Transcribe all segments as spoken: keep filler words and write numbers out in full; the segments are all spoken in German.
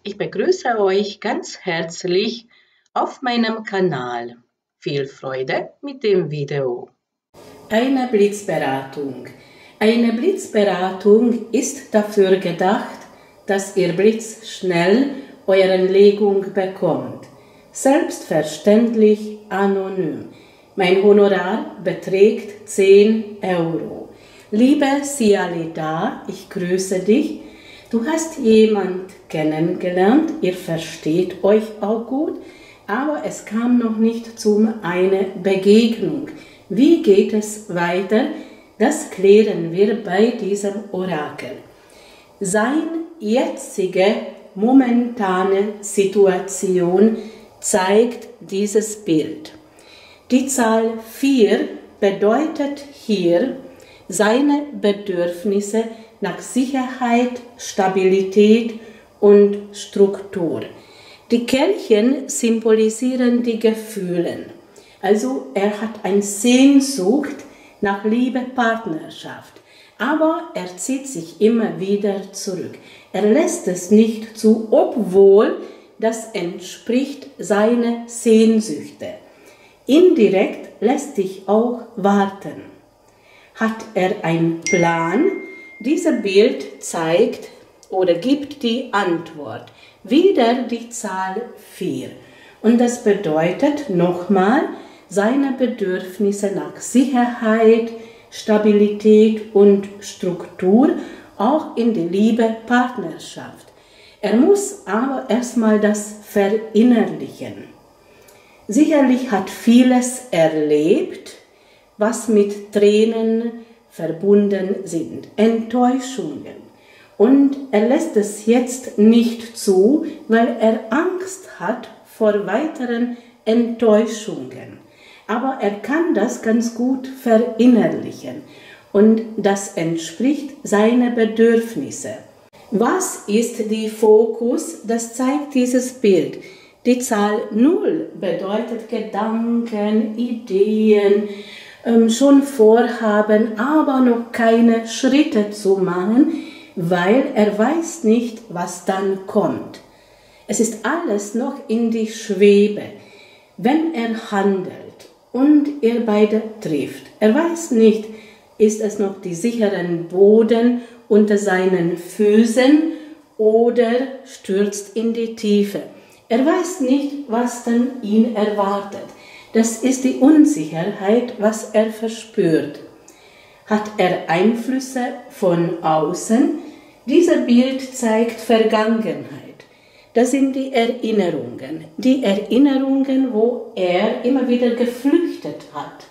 Ich begrüße euch ganz herzlich auf meinem Kanal. Viel Freude mit dem Video. Eine Blitzberatung. Eine Blitzberatung ist dafür gedacht, dass ihr blitzschnell eure Legung bekommt. Selbstverständlich anonym. Mein Honorar beträgt zehn Euro. Liebe Sialida, ich grüße dich. Du hast jemanden kennengelernt, ihr versteht euch auch gut, aber es kam noch nicht zu einer Begegnung. Wie geht es weiter? Das klären wir bei diesem Orakel. Seine jetzige momentane Situation zeigt dieses Bild. Die Zahl vier bedeutet hier seine Bedürfnisse nach Sicherheit, Stabilität und Struktur. Die Kelchen symbolisieren die Gefühle. Also er hat eine Sehnsucht nach Liebe, Partnerschaft. Aber er zieht sich immer wieder zurück. Er lässt es nicht zu, obwohl das entspricht seiner Sehnsüchte. Indirekt lässt sich auch warten. Hat er einen Plan? Dieses Bild zeigt oder gibt die Antwort. Wieder die Zahl vier. Und das bedeutet nochmal seine Bedürfnisse nach Sicherheit, Stabilität und Struktur, auch in der Liebe, Partnerschaft. Er muss aber erstmal das verinnerlichen. Sicherlich hat vieles erlebt, was mit Tränen verbunden sind, Enttäuschungen. Und er lässt es jetzt nicht zu, weil er Angst hat vor weiteren Enttäuschungen. Aber er kann das ganz gut verinnerlichen und das entspricht seinen Bedürfnissen. Was ist der Fokus? Das zeigt dieses Bild. Die Zahl null bedeutet Gedanken, Ideen, ähm, schon Vorhaben, aber noch keine Schritte zu machen, weil er weiß nicht, was dann kommt. Es ist alles noch in die Schwebe. Wenn er handelt und ihr beide trifft, er weiß nicht, ist es noch die sicheren Boden unter seinen Füßen oder stürzt in die Tiefe. Er weiß nicht, was dann ihn erwartet. Das ist die Unsicherheit, was er verspürt. Hat er Einflüsse von außen? Dieses Bild zeigt Vergangenheit. Das sind die Erinnerungen. Die Erinnerungen, wo er immer wieder geflüchtet hat.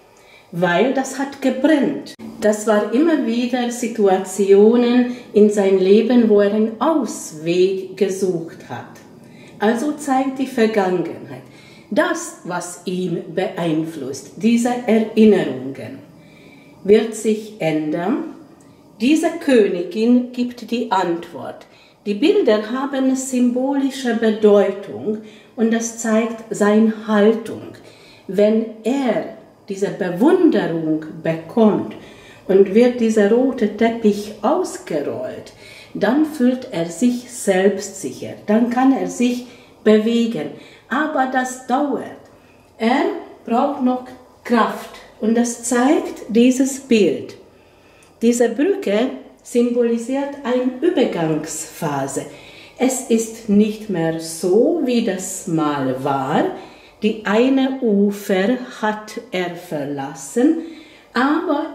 Weil das hat gebrannt. Das war immer wieder Situationen in seinem Leben, wo er einen Ausweg gesucht hat. Also zeigt die Vergangenheit. Das, was ihn beeinflusst, diese Erinnerungen, wird sich ändern. Diese Königin gibt die Antwort. Die Bilder haben symbolische Bedeutung und das zeigt seine Haltung. Wenn er diese Bewunderung bekommt und wird dieser rote Teppich ausgerollt, dann fühlt er sich selbstsicher, dann kann er sich bewegen. Aber das dauert. Er braucht noch Kraft und das zeigt dieses Bild. Diese Brücke symbolisiert eine Übergangsphase. Es ist nicht mehr so, wie das mal war. Die eine Ufer hat er verlassen, aber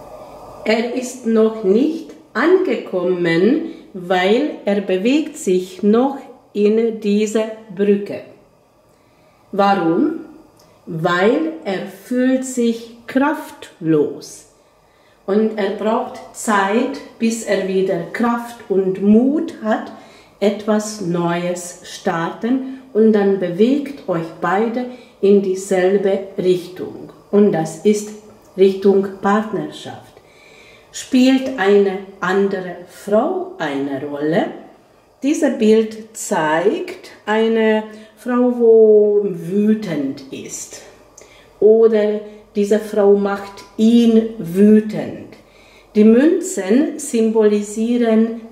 er ist noch nicht angekommen, weil er bewegt sich noch in dieser Brücke. Warum? Weil er fühlt sich kraftlos. Und er braucht Zeit, bis er wieder Kraft und Mut hat, etwas Neues starten und dann bewegt euch beide in dieselbe Richtung. Und das ist Richtung Partnerschaft. Spielt eine andere Frau eine Rolle? Dieses Bild zeigt eine Frau, wo wütend ist. Oder diese Frau macht ihn wütend. Die Münzen symbolisieren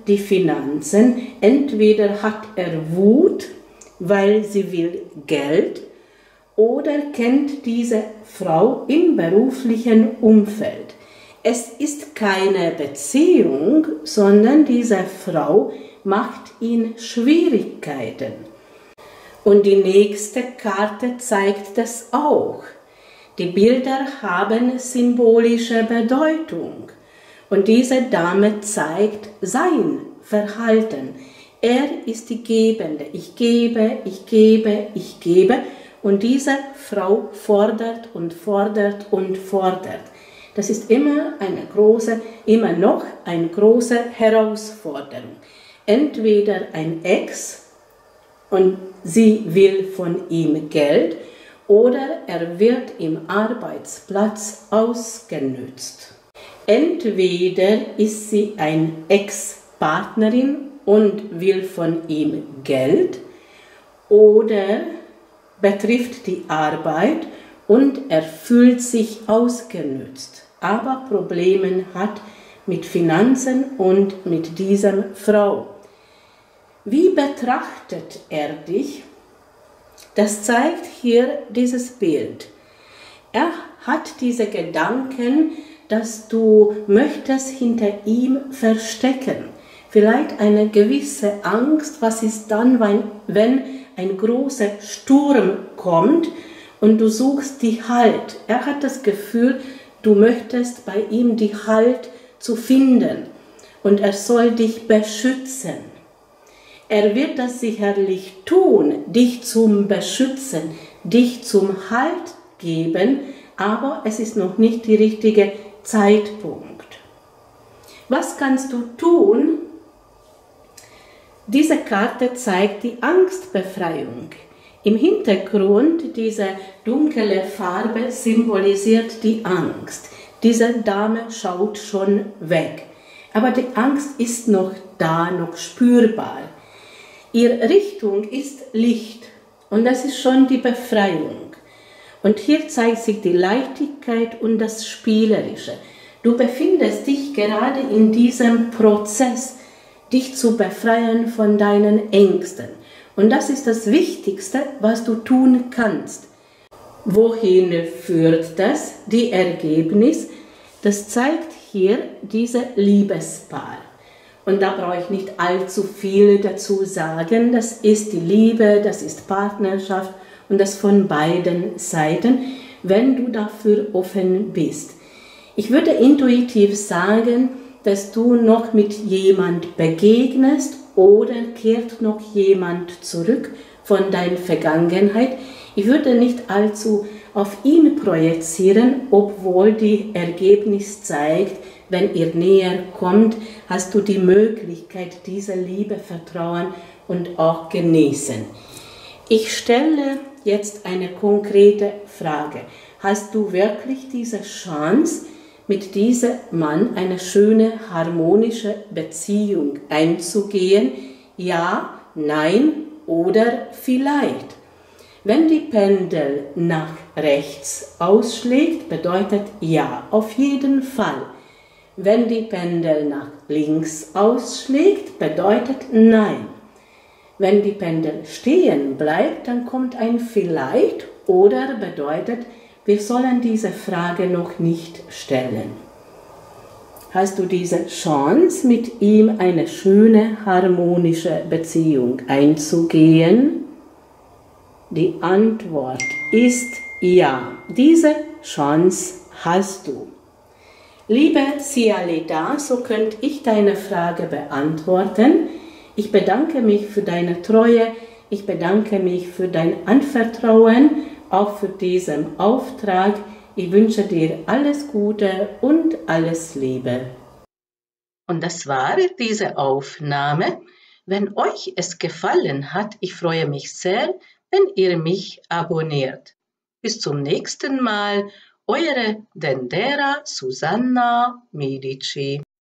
die Finanzen. Entweder hat er Wut, weil sie will Geld, oder kennt diese Frau im beruflichen Umfeld. Es ist keine Beziehung, sondern diese Frau macht ihn Schwierigkeiten. Und die nächste Karte zeigt das auch. Die Bilder haben symbolische Bedeutung. Und diese Dame zeigt sein Verhalten. Er ist die Gebende. Ich gebe, ich gebe, ich gebe. Und diese Frau fordert und fordert und fordert. Das ist immer eine große, immer noch eine große Herausforderung. Entweder ein Ex und sie will von ihm Geld, oder er wird im Arbeitsplatz ausgenutzt. Entweder ist sie eine Ex-Partnerin und will von ihm Geld, oder betrifft die Arbeit und er fühlt sich ausgenutzt, aber Probleme hat mit Finanzen und mit dieser Frau. Wie betrachtet er dich? Das zeigt hier dieses Bild. Er hat diese Gedanken, dass du möchtest hinter ihm verstecken. Vielleicht eine gewisse Angst, was ist dann, wenn ein großer Sturm kommt und du suchst die Halt. Er hat das Gefühl, du möchtest bei ihm die Halt zu finden und er soll dich beschützen. Er wird das sicherlich tun, dich zum Beschützen, dich zum Halt geben, aber es ist noch nicht der richtige Zeitpunkt. Was kannst du tun? Diese Karte zeigt die Angstbefreiung. Im Hintergrund diese dunkle Farbe symbolisiert die Angst. Diese Dame schaut schon weg, aber die Angst ist noch da, noch spürbar. Ihre Richtung ist Licht und das ist schon die Befreiung. Und hier zeigt sich die Leichtigkeit und das Spielerische. Du befindest dich gerade in diesem Prozess, dich zu befreien von deinen Ängsten. Und das ist das Wichtigste, was du tun kannst. Wohin führt das? Die Ergebnis, das zeigt hier dieses Liebespaar. Und da brauche ich nicht allzu viel dazu sagen. Das ist die Liebe, das ist Partnerschaft und das von beiden Seiten, wenn du dafür offen bist. Ich würde intuitiv sagen, dass du noch mit jemand begegnest oder kehrt noch jemand zurück von deiner Vergangenheit. Ich würde nicht allzu auf ihn projizieren, obwohl die Ergebnis zeigt, wenn ihr näher kommt, hast du die Möglichkeit, diese Liebe, Vertrauen und auch genießen. Ich stelle jetzt eine konkrete Frage. Hast du wirklich diese Chance, mit diesem Mann eine schöne, harmonische Beziehung einzugehen? Ja, nein oder vielleicht? Wenn die Pendel nach rechts ausschlägt, bedeutet ja, auf jeden Fall. Wenn die Pendel nach links ausschlägt, bedeutet nein. Wenn die Pendel stehen bleibt, dann kommt ein vielleicht oder bedeutet, wir sollen diese Frage noch nicht stellen. Hast du diese Chance, mit ihm eine schöne, harmonische Beziehung einzugehen? Die Antwort ist ja. Diese Chance hast du. Liebe Sialeda, so könnte ich deine Frage beantworten. Ich bedanke mich für deine Treue, ich bedanke mich für dein Anvertrauen, auch für diesen Auftrag. Ich wünsche dir alles Gute und alles Liebe. Und das war diese Aufnahme. Wenn euch es gefallen hat, ich freue mich sehr, wenn ihr mich abonniert. Bis zum nächsten Mal, eure Dendera Susanna Medici.